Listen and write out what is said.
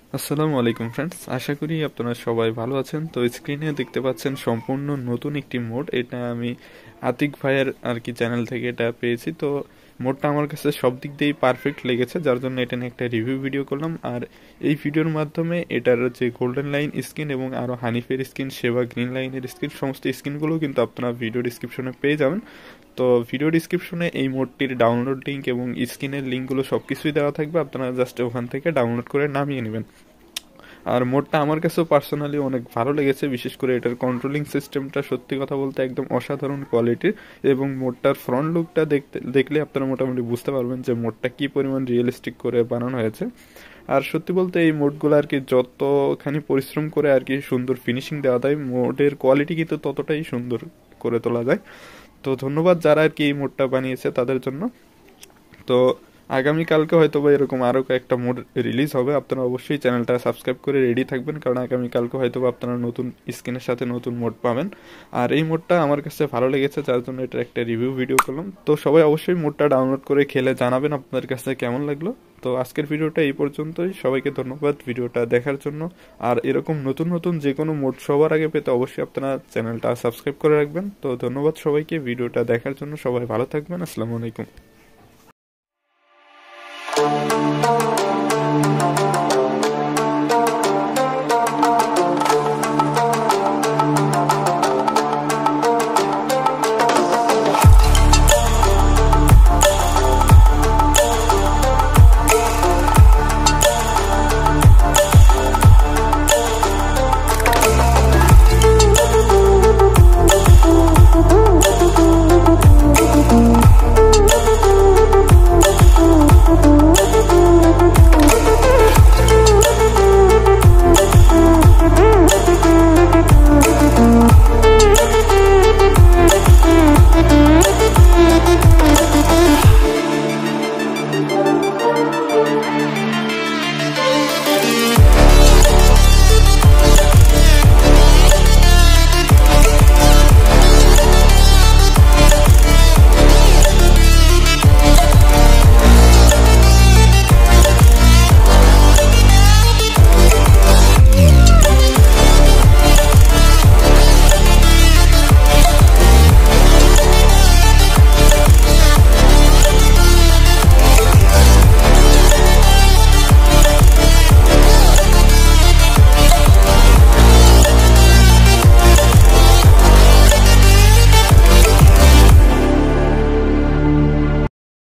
আসসালামু আলাইকুম ফ্রেন্ডস, আশা করি আপনারা সবাই ভালো আছেন। তো স্ক্রিনে দেখতে পাচ্ছেন সম্পূর্ণ নতুন একটি মোড। এটা আমি আতিক ভাইয়ের আর কি চ্যানেল থেকে এটা পেয়েছি। তো মোডটা আমার কাছে সব দিক দিয়েই পারফেক্ট লেগেছে, যার জন্য এটা নিয়ে একটা রিভিউ ভিডিও করলাম। আর এই ভিডিওর মাধ্যমে এটার যে গোল্ডেন লাইন স্কিন এবং আরও হানিফের স্কিন, সেবা গ্রিন লাইনের স্কিন, সমস্ত স্কিনগুলো কিন্তু আপনারা ভিডিও ডিসক্রিপশনে পেয়ে যাবেন। তো ভিডিও ডিসক্রিপশনে এই মোডটির ডাউনলোড লিঙ্ক এবং স্ক্রিনের লিঙ্কগুলো সব কিছুই দেওয়া থাকবে, আপনারা জাস্ট ওখান থেকে ডাউনলোড করে নামিয়ে নেবেন। আর মোডটা আমার কাছেও পার্সোনালি অনেক ভালো লেগেছে, বিশেষ করে এটার কন্ট্রোলিং সিস্টেমটা সত্যি কথা বলতে একদম অসাধারণ কোয়ালিটির। এবং মোডটার ফ্রন্ট লুকটা দেখলে আপনারা মোটামুটি বুঝতে পারবেন যে মোডটা কি পরিমাণ রিয়েলিস্টিক করে বানানো হয়েছে। আর সত্যি বলতে এই মোডগুলো আর কি যতখানি পরিশ্রম করে আর কি সুন্দর ফিনিশিং দেওয়া যায়, মোডের কোয়ালিটি কিন্তু ততটাই সুন্দর করে তোলা যায়। তো ধন্যবাদ যারা আর কি এই মোডটা বানিয়েছে তাদের জন্য। তো আগামীকালকে হয়তো বা এরকম আরও কয়েকটা মোড রিলিজ হবে, আপনারা অবশ্যই চ্যানেলটা সাবস্ক্রাইব করে রেডি থাকবেন, কারণ আগামীকালকে হয়তো বা আপনারা নতুন স্কিনের সাথে নতুন মোড পাবেন। আর এই মোডটা আমার কাছে ভালো লেগেছে, যার জন্য এটার একটা রিভিউ ভিডিও করলাম। তো সবাই অবশ্যই মোডটা ডাউনলোড করে খেলে জানাবেন আপনাদের কাছে কেমন লাগলো। তো আজকের ভিডিওটা এই পর্যন্তই, সবাইকে ধন্যবাদ ভিডিওটা দেখার জন্য। আর এরকম নতুন নতুন যে কোনো মোড সবার আগে পেতে অবশ্যই আপনারা চ্যানেলটা সাবস্ক্রাইব করে রাখবেন। তো ধন্যবাদ সবাইকে ভিডিওটা দেখার জন্য, সবাই ভালো থাকবেন। আসসালামু আলাইকুম।